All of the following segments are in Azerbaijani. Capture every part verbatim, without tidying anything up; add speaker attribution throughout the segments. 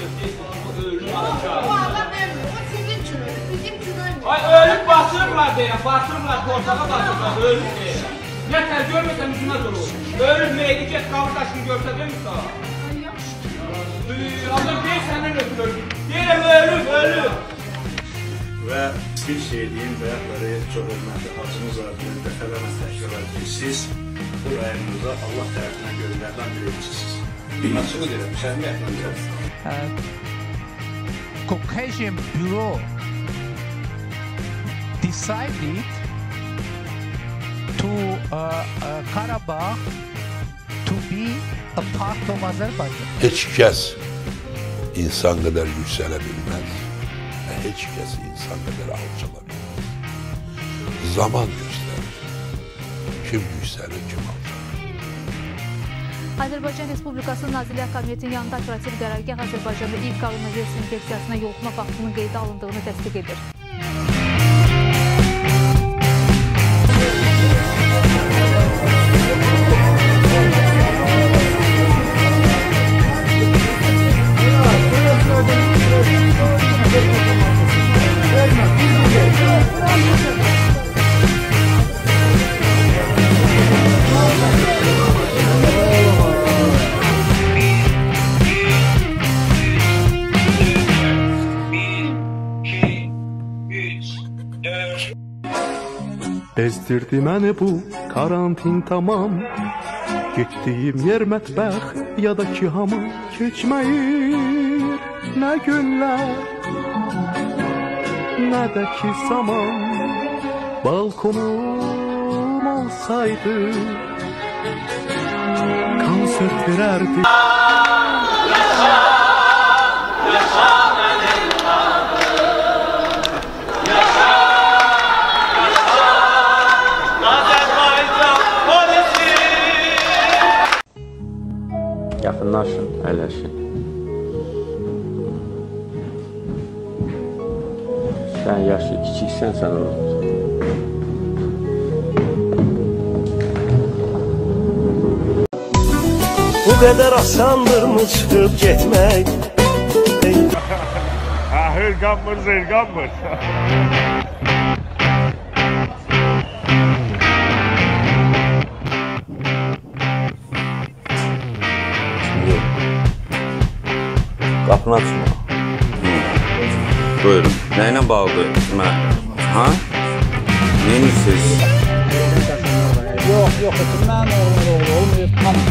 Speaker 1: Ölüm alacağım.
Speaker 2: O adam vermiyor. O sizin için ölüm. Bizim için ölmüyor.
Speaker 1: Ay ölüm basırlar deyəm. Basırlar. Korsağa basırlar. Ölüm deyəm. Yeter görmesen yüzüne durur. Ölüm meyli get kavur taşını görse değil mi sana?
Speaker 2: Ay yaxşı.
Speaker 1: Allah deyil səndən ötürür. Deyirəm ölüm, ölüm.
Speaker 3: Və bir şey deyim və yaxları çox hörmətli Hacımız adını dəfələrlə təkrar edir. Siz bu rəyinizdə Allah tərəfindən görülərdən birincisiniz. Açığı deyirəm, şəhəmiyyətlə deyirəm.
Speaker 4: Caucasian Bureau decided to uh, uh, Karabakh to be a part of Azerbaijan.
Speaker 5: Heç kəs insan qədər yüksələ bilməz və heç kəs insan qədər alçala bilməz. Zaman göstərir. Kim yüksəlir, kim alçalır.
Speaker 6: Azərbaycan Respublikası Nazirlər Kabinetinin yanında operativ qərargah Azərbaycanda ilk koronavirus infeksiyasına yoluxma vaxtının qeydə alındığını təsdiq edir.
Speaker 7: Ezdirdi məni bu karantin tamam. Getdiyim yer mətbəx ya da ki hamam. Keçməyir nə günlər, nə də ki zaman. Balkonum olsaydı konsert verərdi.
Speaker 8: Yaxınlaşın, əyləşin. Sən yaşı kiçiksən, sən orada.
Speaker 9: Bu qədər asandırmı çıxıb getmək?
Speaker 10: Ha, hırqanmır, zırqanmır.
Speaker 8: Qapını açma. Buyurun. Nəylə bağlı? Mən... Ha? Neyinirsiniz?
Speaker 11: Yox, yox, mən oğlum, olmayıb, tam.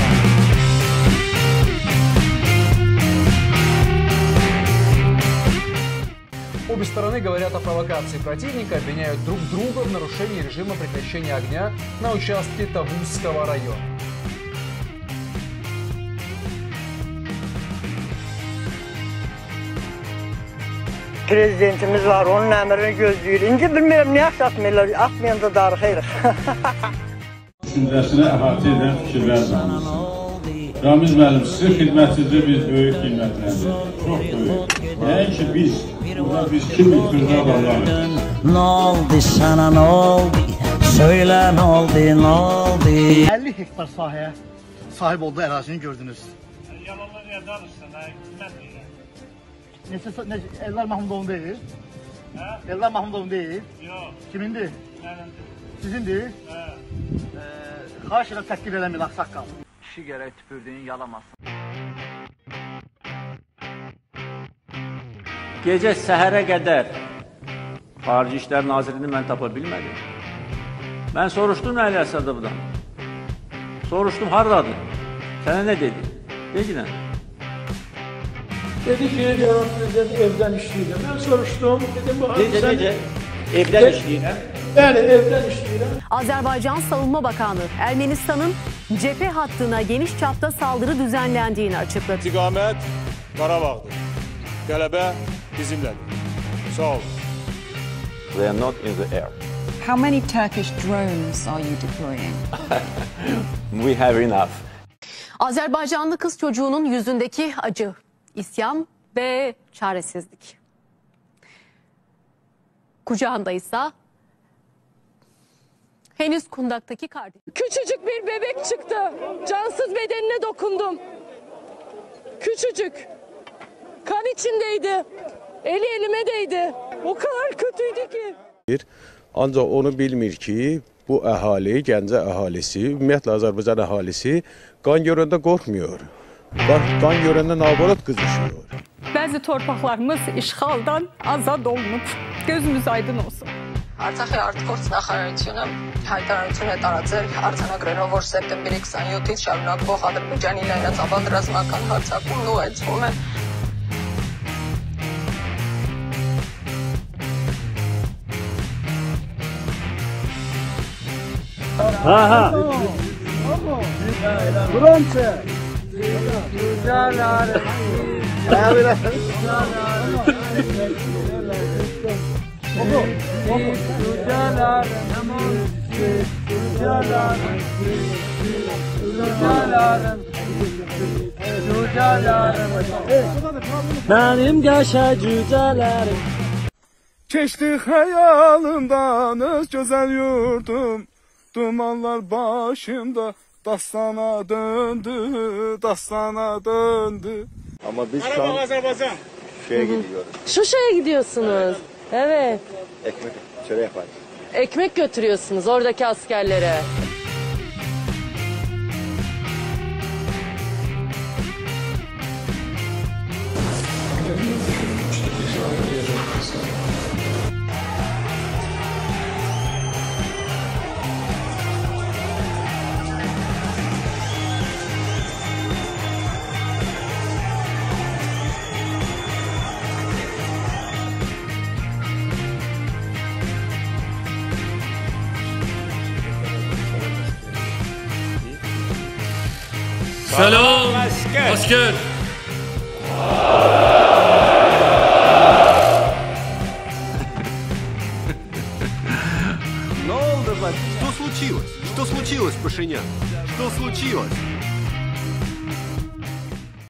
Speaker 12: Обе стороны говорят о провокации противника, обвиняют друг друга в нарушении режима прекращения огня на участке Тавузского района.
Speaker 13: Prezidentimiz var, onun əmrini gözləyir. İndi bilmirəm, niyə atmıyorlar, atmayanda darıxırıq.
Speaker 14: Düşüncəsini əhatə edən fikirlər danışsın. Ramiz müəllim, sizin xidmətinizdə biz böyük qiymətləndik. Çox böyük. Nəinki biz, burada biz kim bitirdi adamlarız.
Speaker 9: Nə oldu sana, nə oldu? Söylə, nə oldu, nə oldu?
Speaker 15: əlli hektar sahəyə sahib olduğu ərazini gördünüz.
Speaker 10: Yalanlar niyə danışsın, hikmət deyil.
Speaker 15: Neçə, neçə, Eldar Mahmudovun deyil? Hə? Eldar Mahmudovun deyil?
Speaker 10: Yox.
Speaker 15: Kimindir?
Speaker 10: Mənimdir.
Speaker 15: Sizindir?
Speaker 10: Hə.
Speaker 15: Ee, xahiş elə təhqir eləməyin, axsaqqal.
Speaker 16: Kişi gərək tüpürdüyün yalamasın.
Speaker 8: Gecə səhərə qədər Xarici İşlər Nazirini mən tapa bilmədim. Mən soruşdum Əli Əsədovdan. Soruşdum, haradadır? Sənə nə dedi? Deginən.
Speaker 17: Dedi ki, cənab prezident evdən işləyirəm. Mən soruşdum, dedim bu
Speaker 8: Necə, necə? Evdən işləyirəm?
Speaker 17: Bəli, evdən işləyirəm.
Speaker 18: Azerbaycan Savunma Bakanı Ermenistan'ın cephe hattına geniş çapta saldırı düzenlendiğini açıkladı.
Speaker 19: İstiqamət Qarabağdır. Qələbə bizimlədir. Sağ olun.
Speaker 8: They are not in the air.
Speaker 20: How many Turkish drones are you deploying?
Speaker 8: We have enough.
Speaker 18: Azerbaycanlı kız çocuğunun yüzündeki acı, isyan ve çaresizlik. Kucağındaysa henüz kundaktaki kardeş.
Speaker 21: Küçücük bir bebek çıktı. Cansız bedenine dokundum. Küçücük. Kan içindeydi. Eli elime değdi. O kadar kötüydü ki.
Speaker 2: Ancaq onu bilmir ki, bu əhali, Gəncə əhalisi, ümumiyyətlə Azərbaycan əhalisi qan görəndə qorxmuyor. Qan, qan görəndə nabarat qızışıyor.
Speaker 21: Bəzi torpaqlarımız işğaldan azad olunub. Gözümüz aydın olsun.
Speaker 20: Արցախի արտգործ նախարարությունը հայտարարություն է տարածել արձանագրելով, որ սեպտեմբերի քսանյոթից շարունակվող Ադրբեջանի լայնածավալ ռազմական հարձակումն ուղեկցվում է
Speaker 22: Ha ha.
Speaker 15: Bronce.
Speaker 22: Benim yaşa cücelerim.
Speaker 23: Keçdi hayalımdan öz güzel yurdum. Dumanlar başımda dastana döndü, dastana döndü.
Speaker 2: Ama biz
Speaker 10: şu an
Speaker 2: şeye gidiyoruz.
Speaker 21: Şuşa'ya gidiyorsunuz. Evet.
Speaker 2: Ekmek çörek yaparız.
Speaker 21: Ekmek götürüyorsunuz oradaki askerlere.
Speaker 24: Selam asker. asker.
Speaker 25: Что случилось? Что случилось, Пашинян? Что случилось?